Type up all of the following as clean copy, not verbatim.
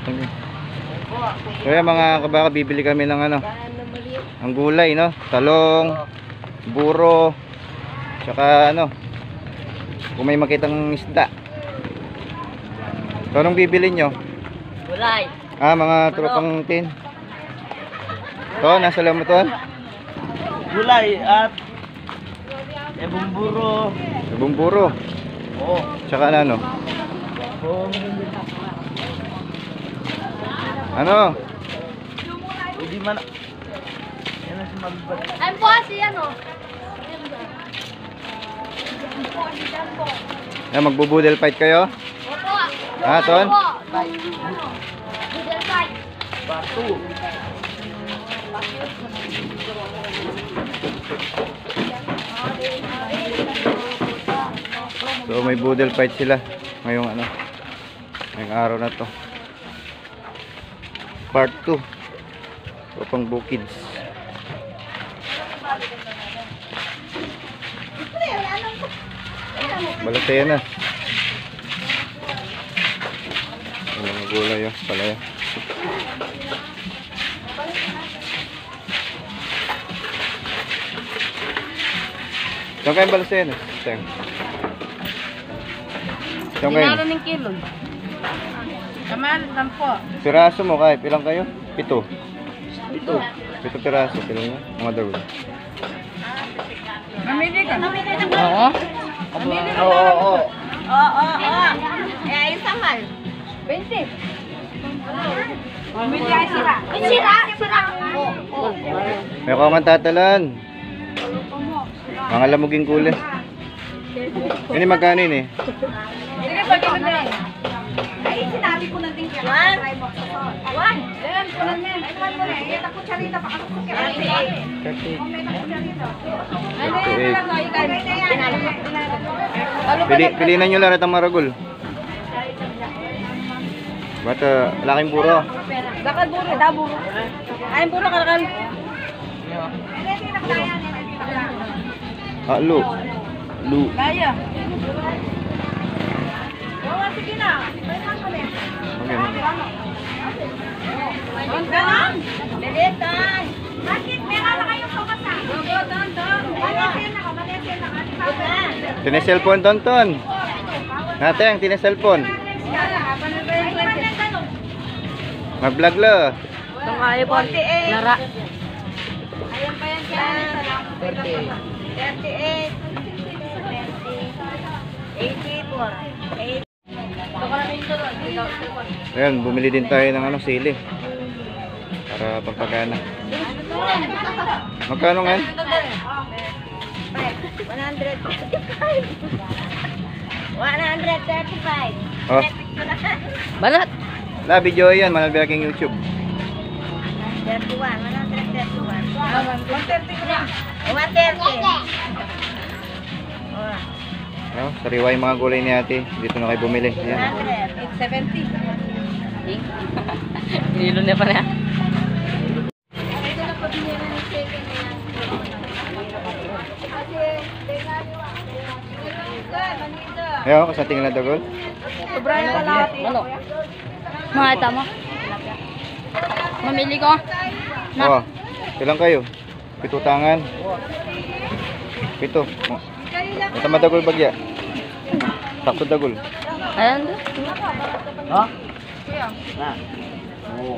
Kaya mga kabaka, bibili kami ng ano, ang gulay, no? Talong, buro, tsaka ano, kung may makitang isda. So, anong bibili nyo? Gulay. Mga tropang tin. To, nasa lamuton? Gulay at bumburo. Bumburo. Oo. Tsaka ano? Ano? Hindi man. Yan ang sumagbad. Ayun po si ano. Magbubudel fight kayo? Opo. Ton? Budel fight. Batu. So may budel fight sila ngayong ano, ngayong araw na to. Part 2. Tropang Bukids. Balataya na. Mga gulay yun, palaya. Saan kayong balataya na? Saan? Saan kayo? Dinaro ng kilo. Kamal, 10. Piraso mo kahit ilang kayo? 7. 7 piraso, ilang mo? Mga dawag. Mamili ka. Oo. Oo. Eh, isang mal. 20. Mamili ay sira. Sira. May ka man tatalan. Mga lamuging kulay. Ini magkano ini? Sige, pag-ibig na. Ay, sinabi ko na din kaya. One. Ayan, kulang yan. Ay, one mo na. Ay, ako charita pa. Ako kaya. Ay, Pilinan nyo lahat ang maragol. Bata, laking buro. Bakal buro, da buro. Ay, buro kalakal. Lu. Kaya. Oo, sige na. Okay. Don. Lilitan. Bakit? Meron na kayong pumasa. Don. Malisin na. Tine-cellphone, Tonton. Nateng, tine-cellphone. Mag-vlog la. Itong kaya po. Nara. Ayan pa yan kaya. 38. 84. Ayan, bumili din tayo ng ano, sili. Para pagpagana. Magkano nga? 135. Oh. Balat. La, video yan, Manalbiaking YouTube. 31. 131. 130. Oh, sariwa yung mga gulay ni ate. Dito na kayo bumili. Ayan. 870. Nilo na pa na. Ayan, kasating na dagol. Sobrang kalahati. Mga tama. Mamili ko. Oh, ilang kayo? 7 tangan. 7. Ito madagol bagya. Sakto dagol. Ayan. Ha? Na. Oo.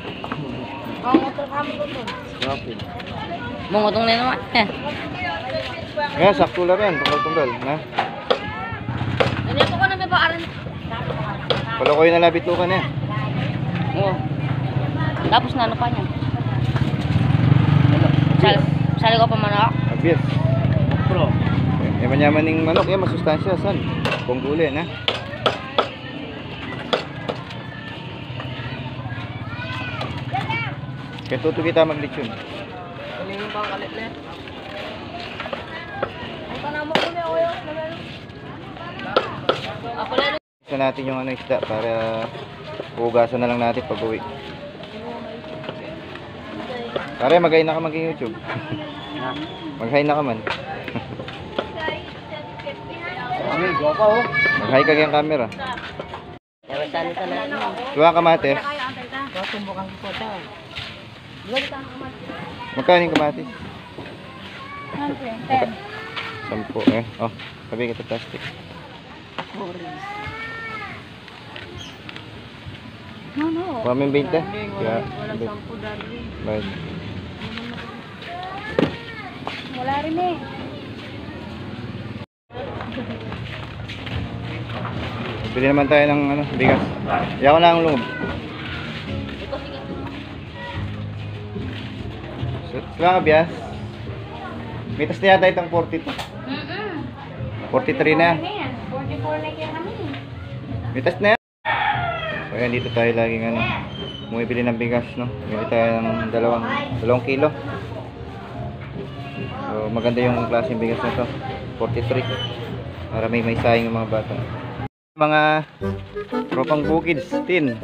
Grabe. Mungutong na naman. Ayan, sakto lang yan. Tunggal-tunggal. Na? Ano ko na may paaran. Wala ko yung nalabit lukan eh. Oo. Tapos na ano pa niya. Sali ko pa manok. Abis. Pro. Eh, manyaman ng manok. Yan, masustansya. San? Kung gulay, na? Kaya tuto kita maglitsyon. Kanino bang kalit na? Ang panamo ko na ako yun. Ako lang. Isa natin yung ano isda para hugasan na lang natin pag uwi. Pare, mag-hi na ka mag-YouTube. Mag-hi na ka man. Ay, go pa oh. Mag-hi ka yung camera. Tani talaga. Dua kamatis. Tumbukan ko ta. Magkano yung kamatis? 10. 10 eh. Oh, sabi kita plastic. No. Kaming 20. Kaya, baik. Wala rin eh. Bili naman tayo ng ano, bigas. Iyaw na ang loob. Sila ka bias? Mitas na yata itong 42. 43 na. 44 na kaya kami. Mitas na yan. So yan, dito tayo laging ano, bumibili ng bigas, no? Bili tayo ng 2 kilo. So maganda yung klaseng bigas na to. 43. Para may sayang yung mga bata. Mga tropang bukids, tin.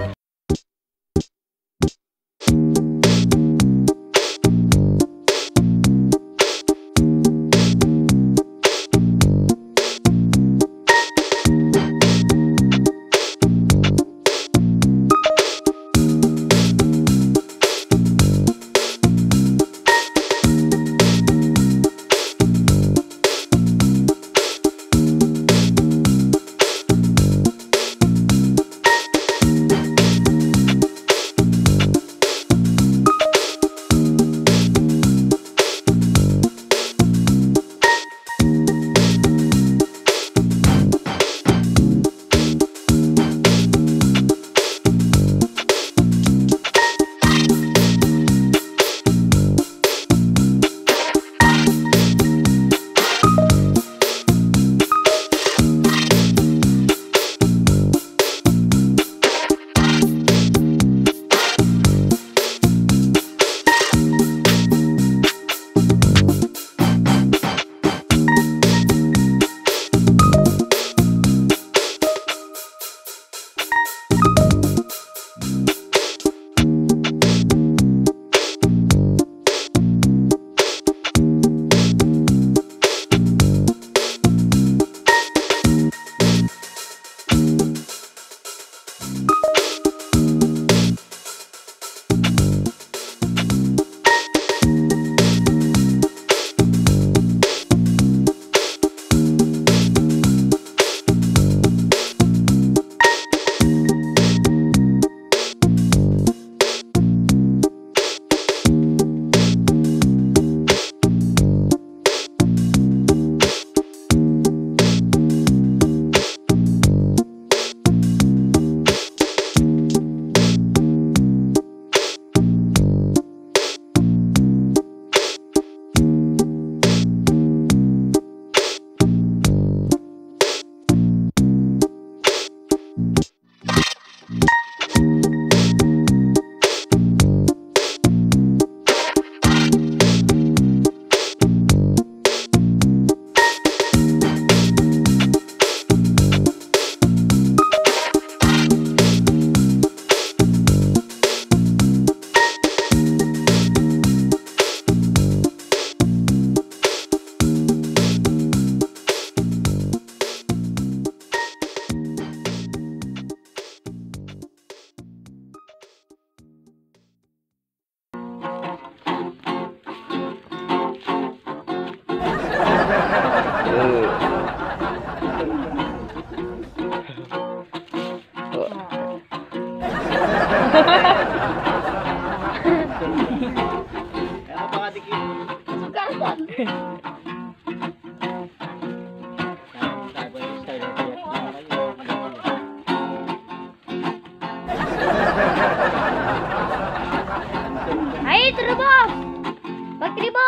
Ay, trubo! Pagtribo!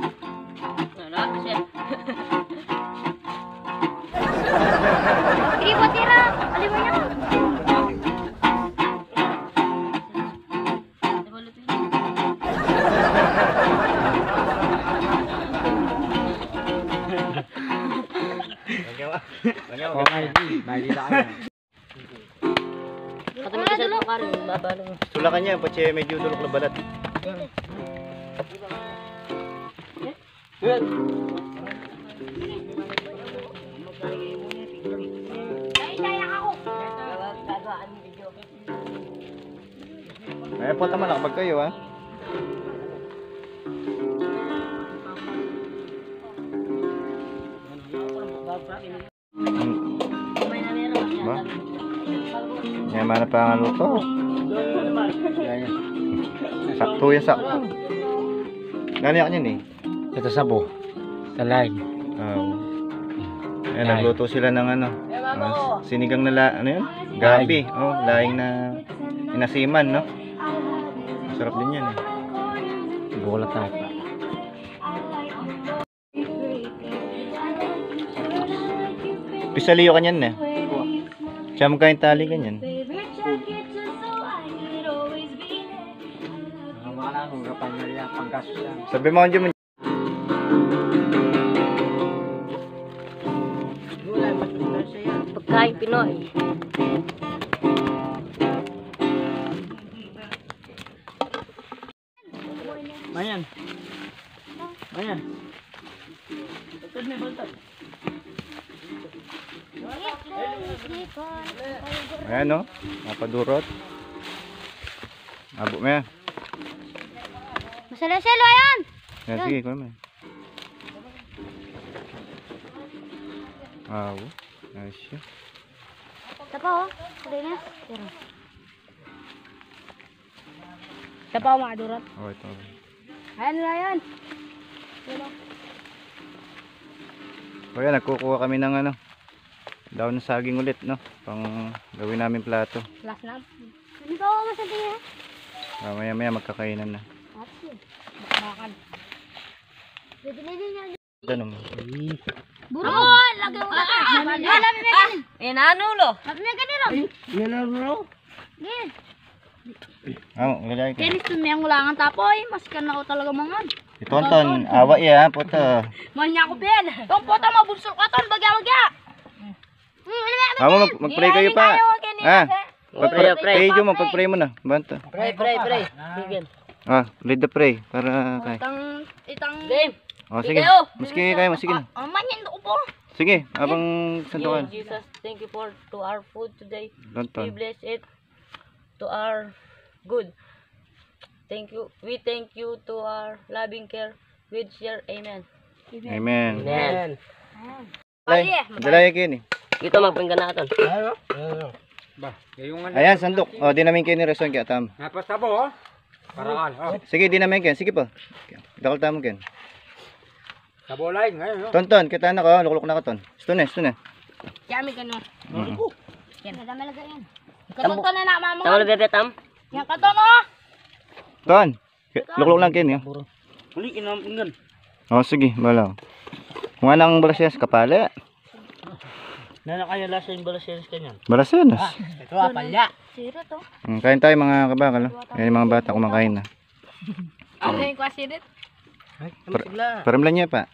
Pagtribo, tira! Aliwan niya! Sulakan niya, pati medyo dulok na balat. Ay, kaya ako! Eh, po tama nakabag kayo, ha? Ba? Yan, mana pa nga luto. Sakto yan, sakto. Ganyan yan eh. Ito sabo. Sa line. Ayan, nagluto sila ng ano. Sinigang na ano yun? Gabi. Oh, laing na inasiman, no? Sarap din yan eh. Bola tayo. Pisaliyo kanyan eh. Siya magkain tali kanyan. Mga lang, ugapan nyo yan. Panggasos yan. Sabi mo kanyan. Pagkain Pinoy. Mayan. Mayan. Bantad na, bantad. Ayan, no? Napadurot. Abo mo yan. Masala-salo yan! Yan, sige, kuha mo yan. Awo. Nice yun. Ito pa oh. Rinas. Ito pa mga durot. Oh, ito. Ayan na yan. O yan, nagkukuha kami ng ano. Daw ng saging ulit, no? Pang gawin namin plato. Last na. Ano ba ako masabihin? Maya-maya magkakainan na. Bakal. Bibili niya. Ito mo. Buro! Oh, lagay mo na. Eh, nanulo. Lagay mo ganito. Yan na bro. Gin. Lalaki ka. Kinis tumiyang ulangan tapoy. Maskan na ako talaga mangan. Ito, Anton. Awa iya, puto. Manya ko pen. Tong puto mabulsol ka ton. Bagya-bagya. Mag-pray kayo pa. Pray mo, pag-pray mo na. Banta. Pray. Bigyan. Lead the pray. Para kay. Itang... Game. Oh, sige. Maski kayo, sige na. Manyan ko po. Sige, abang sandukan. Jesus, thank you for to our food today. We Anton. bless it to our good. Thank you. We thank you to our loving care with share. Amen. Amen. Amen. Dalay kayo ni. Ito magpinggan natin. Ba, yung ano. Ayan, sandok. Oh, di namin kayo ni Reson kaya tam. Napastabo oh. Paraan. Oh. Sige, di namin kayo. Sige po. Dakal tamo kayo. Sabo line ngayon oh. Tonton, kita na ko. Lukulok na ka ton. Ito na. Kami kanu. Yan. Madami lagay yan. Tambo. Katon na mama. Tama na bebe tam. Yan katon oh. Ton, lukulok lang kayo. Uli kinam pinggan. Oh, sige, bala. Kung anong balasyanas, kapala. Nana kaya lasa yung balasyeres kanyan. Balasyanas. Ito apalya. Siro to. Kain tayo mga kabakal. Yan yung mga bata kumakain na. Ano yung kwasirit? Ay, ano sila? Paramlan niya pa.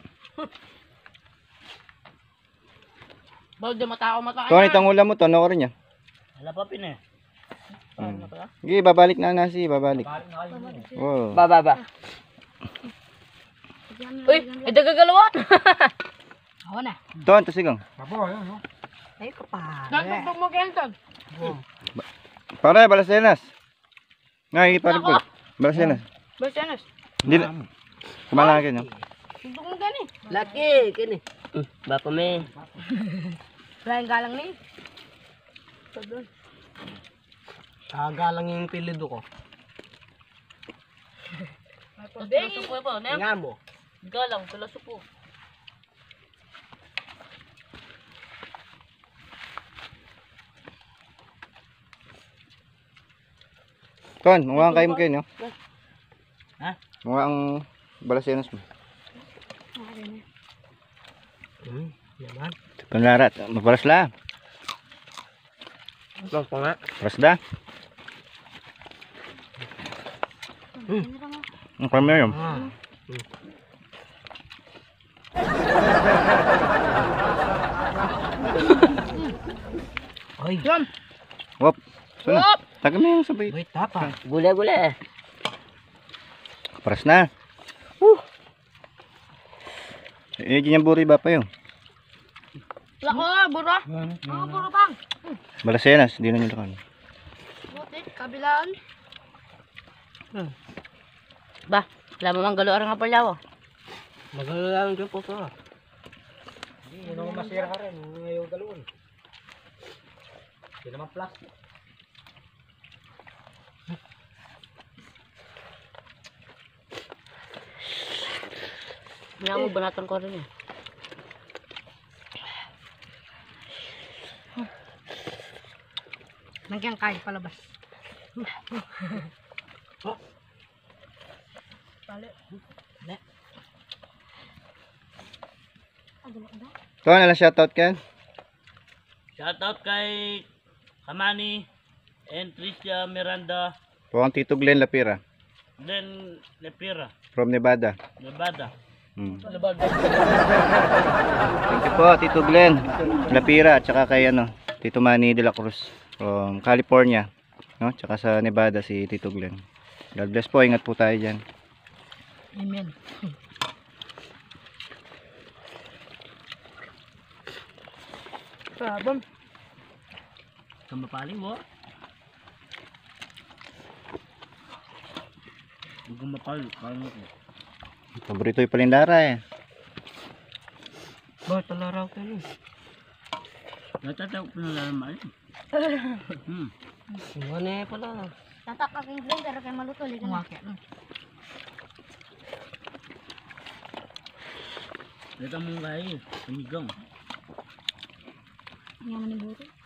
Bawal di matao mata. Ton, itang ulam mo, tono ko rin niya. Wala pa pin eh. Sige, babalik na nasi, babalik. Wow. Baba. Uy, ito gagalawa. Ako na. Ton, tasigang. Sabo yun oh. Ay, kapal. Nagtugtog mo kayo ton. Pare, balasyanas. Ngay, pare po. Balasyanas. Basanas. Hindi na. Kumalagin niyo. Tugtog mo gani. Laki, kini. Bapa me. Lain galang ni. Galang yung pilido ko. Supo po, nem. Nga mo. Galang, sila supo. Ton, mukhang kayo mo kayo, no? Ha? Mukhang balasyanas mo. Yaman. Panlarat, maparas la. Lang pa nga. Paras da. Ang kami yun. Ay. Wop. Sino? Taga mo yung sabay. Wait, tapa. Gula-gula. Paras na. Eh, ginyamburi ba pa yun? Lako, buro. Buro pang. Balasyanas, di na nyo lakan. Butit, kabilaan. Ba, wala mo mang galo arang apalyaw. Magalalang dyan po ka. Hindi, yun naman masira ka rin. Ngayon galoon. Hindi naman plastic. Hindi mo banatan ko rin eh. Nagyang kahit palabas. Ito na lang shoutout Ken. Shoutout kay Kamani and Tricia Miranda, Po ang Tito Glenn Lapira then Lepira, from Nevada. Nevada. Thank you po Tito Glenn Lapira at saka kay Tito Manny de la Cruz from California, no? Tsaka sa Nevada si Tito Glenn. God bless po, ingat po tayo diyan. Amen. Sabam. Kamapaling mo. Huwag kang mapal, kaya ko. Paborito yung palindara eh. Bakit talaraw ka nun? Natatawag ko na lalaman. Ano eh pala. Tatak aking blender kay malutol. Kumakit. Ito mong kayo, panigang. Nga man yung buto.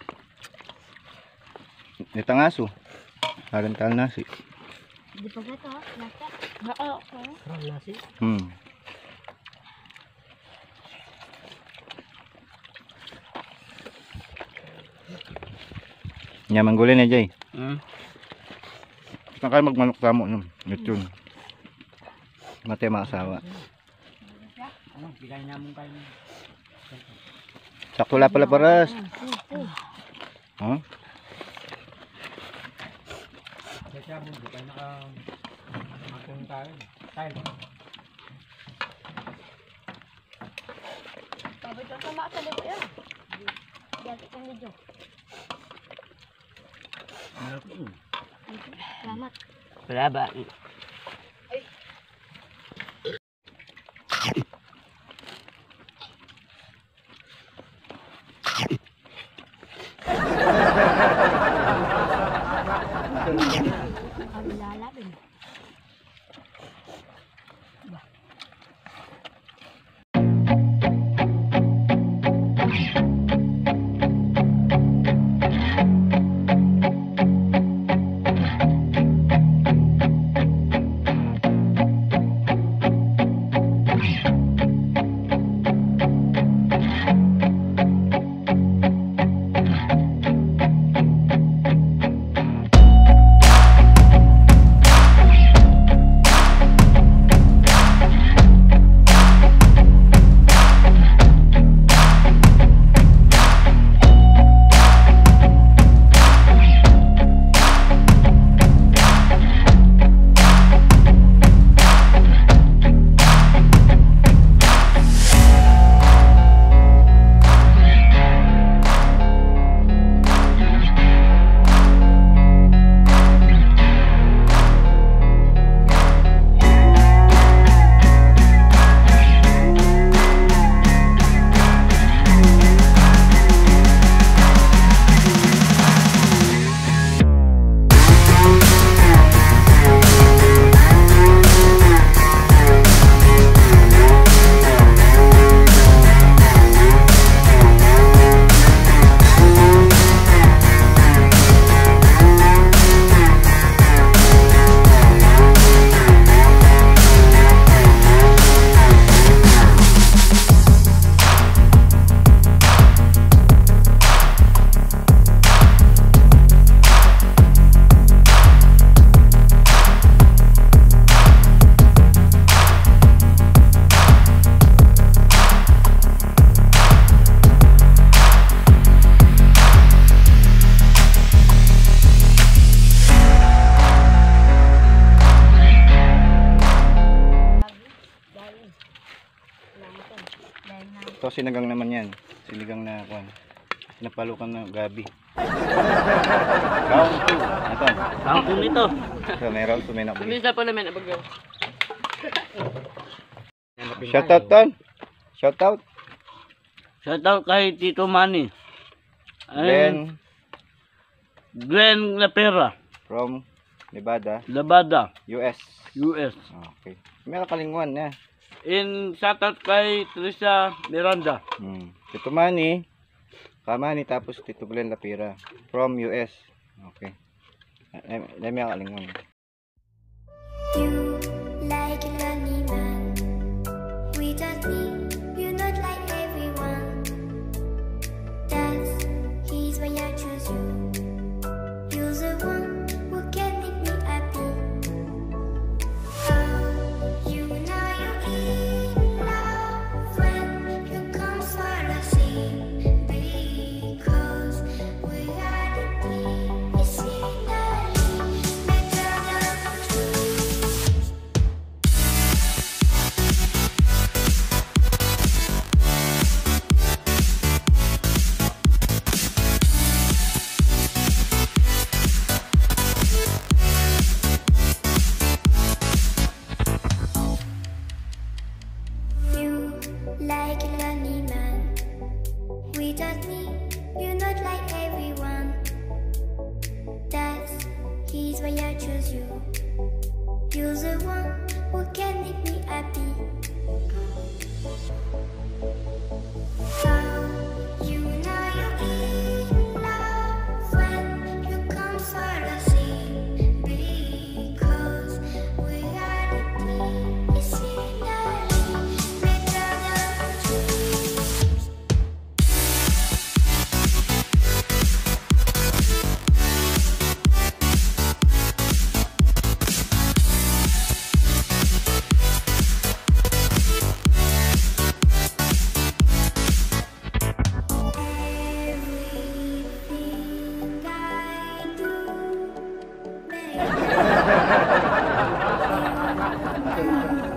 Ito nga aso. Harantal nasi. Di pa gato ha? Lata. Oo. Parang nasi. Nyaman gulay na Jay. Hmm? Saan kayo magmanok sa mo? Yun. Mati maasawa. Ano, bigay namin kayo. Sakto la pala paras. Huh? Kaya mo, di kayo naka-makong tayo. Tayo. Sabi ko sama sa libo yan. Dati kang medyo. Salamat. Wala ba? Ang lalabin. Ito sinigang naman yan. Sinigang na kuan. Pinapalukan na gabi. Round 2. Ito. Ang nito. So, may round 2 may nakabili. Minsan pa naman abagaw. Shoutout Ton. Shoutout. Shoutout kay Tito Manny. Glenn Glenn Lapera, from Nevada, Labada, US. US. Okay. May kakalingwan na. In shoutout kay Teresa Miranda. Tito Manny, Kamani, tapos Tito Glenn Lapira from US. Okay. May kakalingwan. You like a lonely man without me, you're not like everyone. That's he's why I choose you. You're the one who can make me happy. Oh, you know you're in love when you come for the sea, because reality is finally better than truth. You like a lonely man without me, you're not like everyone. That's he's why I choose you. You're the one who can make me happy. Oh, you know you're in love when you come for the sea, because reality is finally better than truth. Everything I do makes you